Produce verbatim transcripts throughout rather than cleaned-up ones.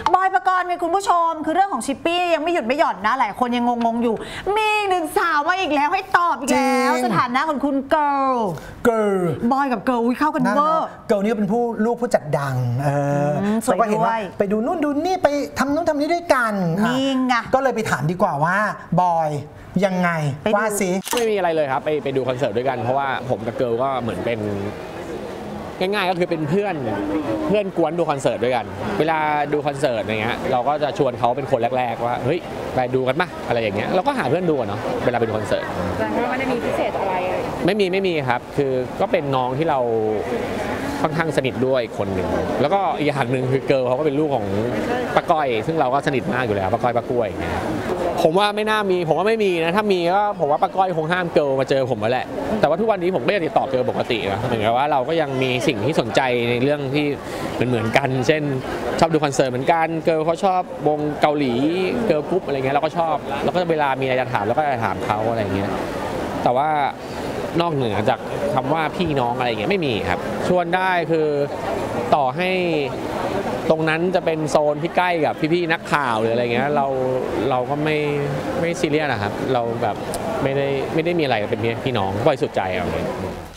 บอยปกรณ์มีคุณผู้ชมคือเรื่องของชิปปี้ยังไม่หยุดไม่หย่อนนะหลายคนยังงงๆอยู่มีหนึ่งสาวมาอีกแล้วให้ตอบอีกแล้วสถานะของคุณเกิร์ลเกิร์ลบอยกับเกิร์ลเข้ากันเวอร์เกิร์ลนี่ก็เป็นผู้ลูกผู้จัดดังเออเราก็เห็นว่าไปดูนู่นดูนี่ไปทำนู่นทำนี่ด้วยกันนี่ไงก็เลยไปถามดีกว่าว่าบอยยังไงว่าสิไม่มีอะไรเลยครับไปไปดูคอนเสิร์ตด้วยกันเพราะว่าผมกับเกิร์ลก็เหมือนเป็นง่ายๆก็คือเป็นเพื่อนเพื่อนกวนดูคอนเสิร์ตด้วยกันเวลาดูคอนเสิร์ตอย่างเงี้ยเราก็จะชวนเขาเป็นคนแรกๆว่าเฮ้ยไปดูกันป่ะอะไรอย่างเงี้ยเราก็หาเพื่อนดูเนาะเวลาไปดูคอนเสิร์ตแต่ว่าไม่ได้มีพิเศษอะไรไม่มีไม่มีครับคือก็เป็นน้องที่เราค่อนข้างสนิทด้วยคนหนึ่งแล้วก็อีกอย่างหนึ่งคือเกิร์ลเขาก็เป็นลูกของป้าก้อยซึ่งเราก็สนิทมากอยู่แล้วป้าก้อยป้ากล้วยผมว่าไม่น่ามีผมว่าไม่มีนะถ้ามีก็ผมว่าป้าก้อยคงห้ามเกิร์ลมาเจอผมแล้วแหละแต่ว่าทุกวันนี้ผมก็ยังติดต่อเกิร์ลปกตินะเหมือนกับว่าเราก็ยังมีสิ่งที่สนใจในเรื่องที่เหมือนเหมือนกันเช่นชอบดูคอนเสิร์ตเหมือนกันเกิร์ลเขาชอบวงเกาหลีเกิร์ลกรุ๊ปอะไรเงี้ยเราก็ชอบแล้วก็เวลามีอะไรจะถามแล้วก็จะถามเขาอะไรเงี้ยแต่ว่านอกเหนือจากคำว่าพี่น้องอะไรเงี้ยไม่มีครับชวนได้คือต่อให้ตรงนั้นจะเป็นโซนที่ใกล้กับพี่ๆนักข่าวหรืออะไรเงี้ยเราเราก็ไม่ไม่ซีเรียสนะครับเราแบบไม่ได้ไม่ได้มีอะไรเป็นพี่น้องบริสุทธิ์ใจเอาเลย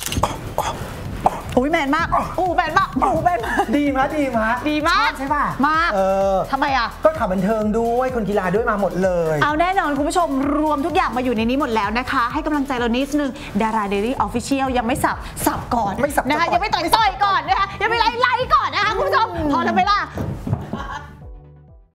อุ้ยแมนมากอู้แมนมากอู้แมนมากดีมากดีมากดีมากใช่ป่ะมากเออทำไมอ่ะก็ข่าวบันเทิงด้วยคนกีฬาด้วยมาหมดเลยเอาแน่นอนคุณผู้ชมรวมทุกอย่างมาอยู่ในนี้หมดแล้วนะคะให้กำลังใจเรานิดนึงดาราเดลี่ออฟฟิเชียลยังไม่สับสับก่อนไม่สับนะคะยังไม่ต่อยสร้อยก่อนนะคะยังไม่ไล่ไล่ก่อนนะคะคุณผู้ชมพอแล้วไหมล่ะ